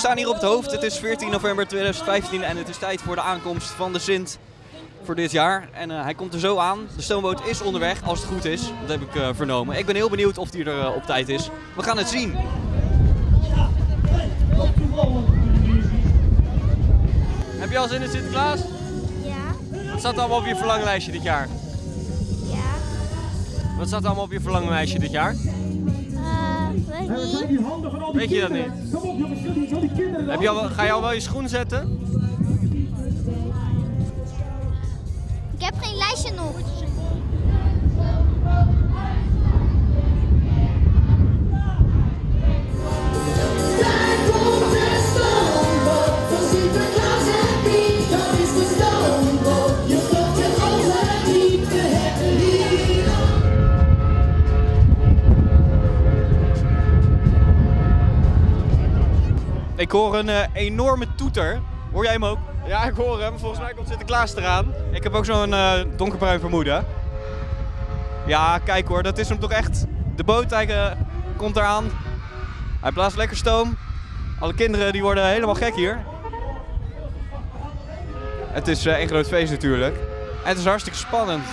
staan hier op het hoofd. Het is 14 november 2015 en het is tijd voor de aankomst van de Sint voor dit jaar. En hij komt er zo aan. De stoomboot is onderweg, als het goed is. Dat heb ik vernomen. Ik ben heel benieuwd of hij er op tijd is. We gaan het zien. Heb je al zin in Sinterklaas? Ja. Wat staat er allemaal op je verlanglijstje dit jaar? Ja. Wat staat er allemaal op je verlanglijstje dit jaar? Weet niet. Weet je dat niet? Ga je al wel je schoen zetten? Ik heb geen lijstje nog. Ik hoor een enorme toeter. Hoor jij hem ook? Ja, ik hoor hem. Volgens mij komt Sinterklaas eraan. Ik heb ook zo'n donkerbruin vermoeden. Ja, kijk hoor, dat is hem toch echt. De boot hij, komt eraan. Hij blaast lekker stoom. Alle kinderen die worden helemaal gek hier. Het is een groot feest natuurlijk. En het is hartstikke spannend.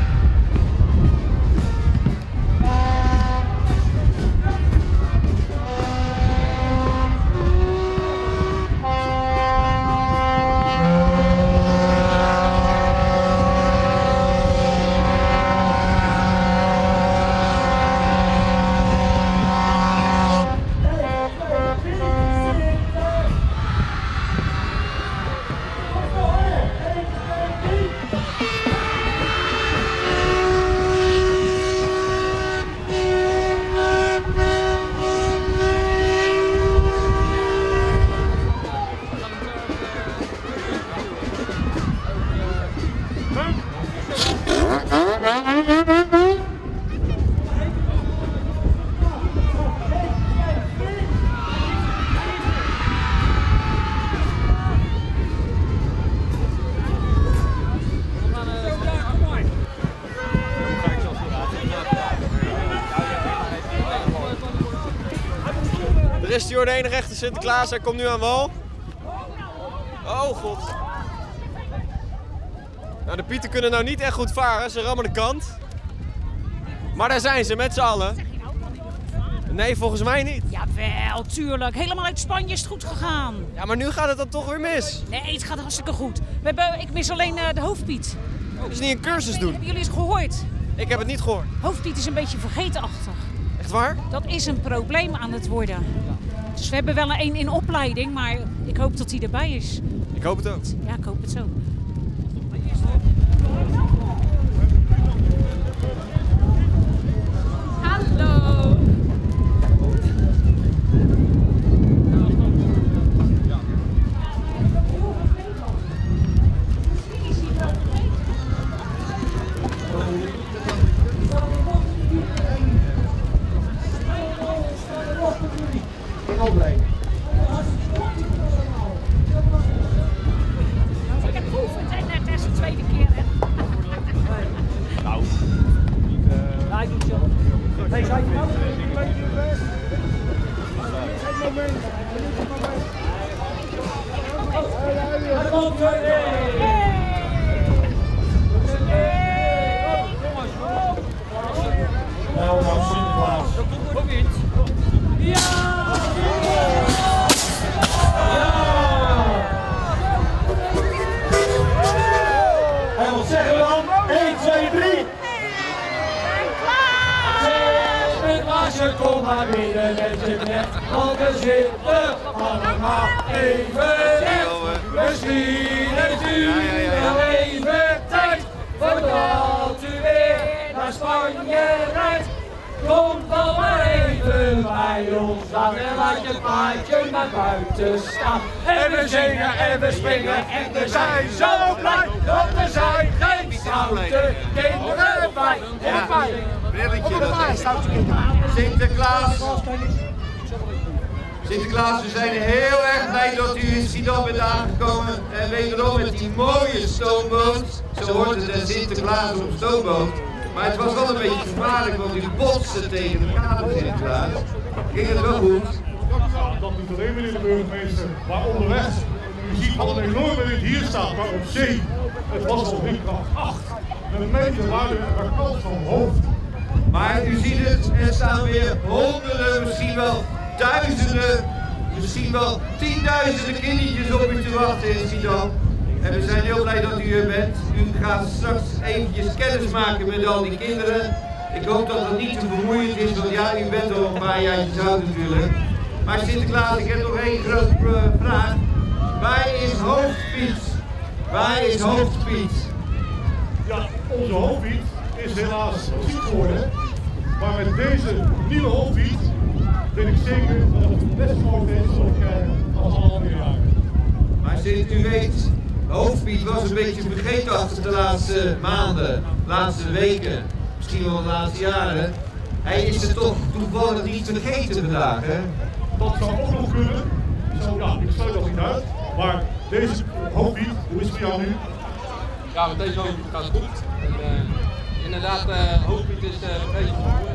Er is hier de enige echte Sinterklaas, hij komt nu aan wal. Oh god. Nou, de Pieten kunnen nou niet echt goed varen, ze rammen de kant. Maar daar zijn ze, met z'n allen. Nee, volgens mij niet. Jawel, tuurlijk. Helemaal uit Spanje is het goed gegaan. Ja, maar nu gaat het dan toch weer mis. Nee, het gaat hartstikke goed. Ik mis alleen de hoofdpiet. Dus niet een cursus doen. Hebben jullie eens gehoord? Ik heb het niet gehoord. Hoofdpiet is een beetje vergetenachtig. Echt waar? Dat is een probleem aan het worden. Dus we hebben wel een in opleiding, maar ik hoop dat hij erbij is. Ik hoop het ook. Ja, ik hoop het zo. Hallo. Ik heb geoefend en net is de tweede keer. Hè? Nou. Ja, ik doe het zo. Nee, zij kan nou, Sinterklaas. Ja! En wat zeggen we dan? 1, 2, 3. Sinterklaasje, kom maar binnen met je knecht, want we zitten allemaal even recht. Misschien heeft u wel even tijd, voordat u weer naar Spanje rijdt. Kom dan maar even bij ons aan en laat je paardje maar buiten staan. En we zingen en we springen en we zijn zo blij, want er zijn geen stoute kinderen bij. Brilletje, dat is Sinterklaas, we zijn heel erg blij dat u in Schiedam bent aangekomen en wederom met die mooie stoomboot. Zo hoort het een Sinterklaas op stoomboot. Maar het was wel een beetje gevaarlijk, want u botste tegen de kade, Sinterklaas. Ging het wel goed? dat niet alleen meneer de burgemeester, maar onderweg. U ziet wat een enorme wind hier staat, maar op zee. Het was al windkracht 8. Een meter waarde kant van hoofd. Maar u ziet het, er staan weer honderden, misschien wel duizenden, misschien wel tienduizenden kindertjes op u te wachten in Schiedam. En we zijn heel blij dat u er bent. U gaat straks eventjes kennis maken met al die kinderen. Ik hoop dat het niet te vermoeiend is, want ja, u bent al een paar jaartjes oud natuurlijk. Maar Sinterklaas, ik heb nog één grote vraag. Waar is Hoofdpiet? Waar is Hoofdpiet? Ja, onze Hoofdpiet is helaas ziek geworden. Maar met deze nieuwe Hoofdpiet weet ik zeker dat het het beste mooi is als alle andere jaren. Maar sinds u weet, Hoofdpiet was een beetje vergeetachtig de laatste maanden, de laatste weken, misschien wel de laatste jaren. Hij is er toch toevallig niet vergeten vandaag, hè? Dat zou ook nog kunnen. Ik sluit dat niet uit. Maar deze Hoofdpiet, hoe is het voor jou nu? Ja, met deze Hoofdpiet gaat het goed. En, inderdaad, Hoofdpiet is een beetje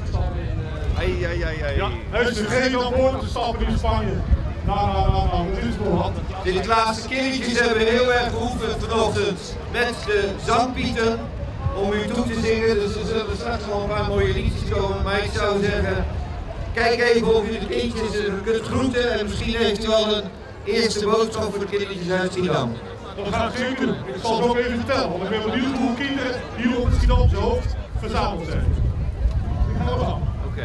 Ja, hij is vergeten aan boord te stappen in Spanje. Nou, dat is nog De laatste kindertjes hebben heel erg geoefend vanochtend met de zangpieten om u toe te zingen. Dus er zullen straks nog een paar mooie liedjes komen. Maar ik zou zeggen, kijk even of u de kindjes kunt groeten en misschien heeft u al een eerste boodschap voor de kindertjes uit Schiedam. Dat ga ik zeker doen. Ik zal het ook even vertellen, want ik ben benieuwd hoe kinderen hier op het Schiedamse hoofd verzameld zijn. Ik ga eraan.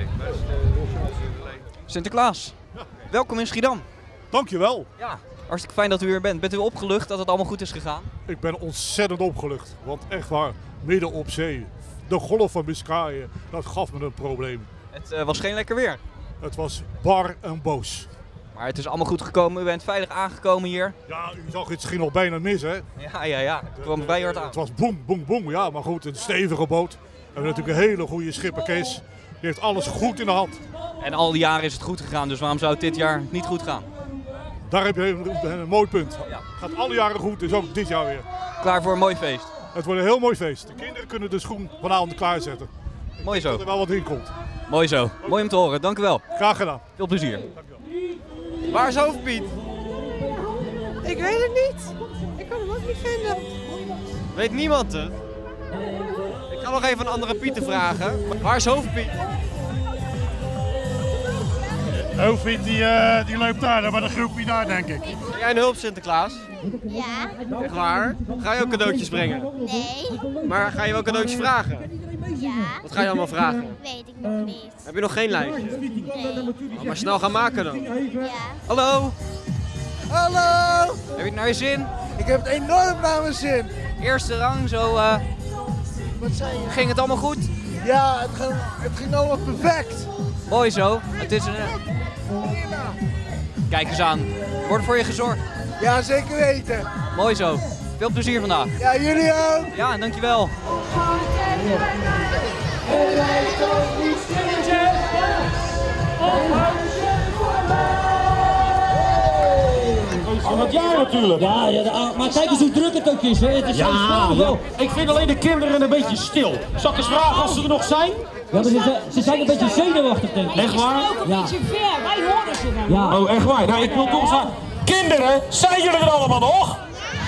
Sinterklaas, welkom in Schiedam. Dankjewel. Ja, hartstikke fijn dat u er bent. Bent u opgelucht dat het allemaal goed is gegaan? Ik ben ontzettend opgelucht, want echt waar, midden op zee, de golf van Biscayen, dat gaf me een probleem. Het was geen lekker weer. Het was bar en boos. Maar het is allemaal goed gekomen. U bent veilig aangekomen hier. Ja, u zag het ging nog bijna mis, hè? Ja. Het kwam vrij hard aan. Het was boem, boem, boem. Ja, maar goed, een stevige boot. We hebben natuurlijk een hele goede schipper Kees. Die heeft alles goed in de hand. En al die jaren is het goed gegaan, dus waarom zou het dit jaar niet goed gaan? Daar heb je een mooi punt. Ja. Gaat alle jaren goed, dus ook dit jaar weer. Klaar voor een mooi feest. Het wordt een heel mooi feest. De kinderen kunnen de schoen vanavond klaarzetten. Mooi zo. Dat er wel wat in komt. Mooi zo. Mooi om te horen. Dank u wel. Graag gedaan. Veel plezier. Waar is Hoofdpiet? Ik weet het niet. Ik kan hem ook niet vinden. Weet niemand het? Ik kan nog even een andere Pieten vragen. Waar is Hoofdpiet? Hoofdpiet die loopt daar, bij de groepje daar denk ik. Ben jij een hulp Sinterklaas? Ja. Echt waar? Ga je ook cadeautjes brengen? Nee. Maar ga je wel cadeautjes vragen? Ja. Wat ga je allemaal vragen? Weet ik nog niet. Heb je nog geen lijstje? Nee. Maar snel gaan maken dan. Ja. Hallo. Hallo! Heb je het naar je zin? Ik heb het enorm naar mijn zin. Eerste rang, zo Wat zei je? ging het allemaal goed? Ja, het ging allemaal perfect. Mooi zo. Het is een... Kijk eens aan. Wordt voor je gezorgd. Ja, zeker weten. Mooi zo. Veel plezier vandaag. Ja, jullie ook. Ja, dankjewel. Van het jaar natuurlijk. Ja, maar kijk eens hoe druk het ook is. Hè. Het is ik vind alleen de kinderen een beetje stil. Zal ik eens vragen als ze er nog zijn? Ja, maar ze zijn een beetje zenuwachtig, denk ik. Echt waar? Ook een beetje ver, wij horen ze dan. Ja. Oh, echt waar? Nou, ik wil toch zeggen, kinderen, zijn jullie er allemaal nog?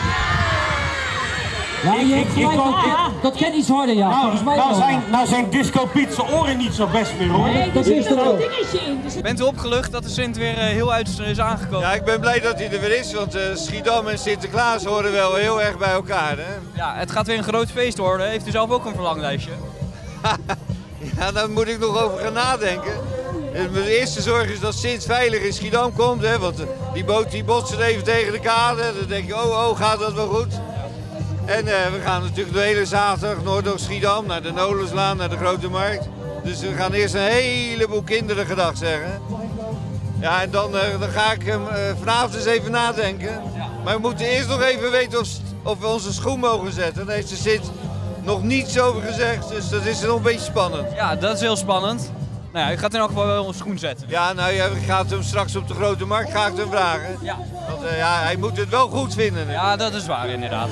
Ja, dat kan iets harder, ja. Volgens mij nou zijn Disco Piet zijn oren niet zo best meer, hoor. Nee, dat is er een dingetje in. Dus... Bent u opgelucht dat de Sint weer heel uit is aangekomen? Ja, ik ben blij dat hij er weer is, want Schiedam en Sinterklaas horen wel heel erg bij elkaar, hè? Ja, het gaat weer een groot feest worden. Heeft u zelf ook een verlanglijstje? Ja, daar moet ik nog over gaan nadenken. Mijn eerste zorg is dat Sint veilig in Schiedam komt, hè, want die boot die botst even tegen de kade. Dan denk je, oh, gaat dat wel goed? En we gaan natuurlijk de hele zaterdag Noordoost-Schiedam, naar de Nolenslaan, naar de Grote Markt. Dus we gaan eerst een heleboel kinderen gedag zeggen. Ja, en dan ga ik hem vanavond eens even nadenken. Maar we moeten eerst nog even weten of we onze schoen mogen zetten. Daar heeft de Sint nog niets over gezegd, dus dat is nog een beetje spannend. Ja, dat is heel spannend. Nou ja, u gaat in elk geval wel een schoen zetten. Ja, nou ja, ik ga het hem straks op de Grote Markt ga ik hem vragen. Ja. Want hij moet het wel goed vinden. Ja, dat is waar inderdaad.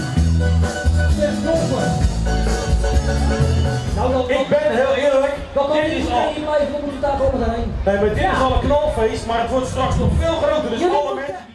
Nou, ik ben heel eerlijk, dit is al... Hier blijven, dan moet het daar komen zijn. Nee, maar dit is al een knalfeest, maar het wordt straks nog veel groter. Dus alle mensen...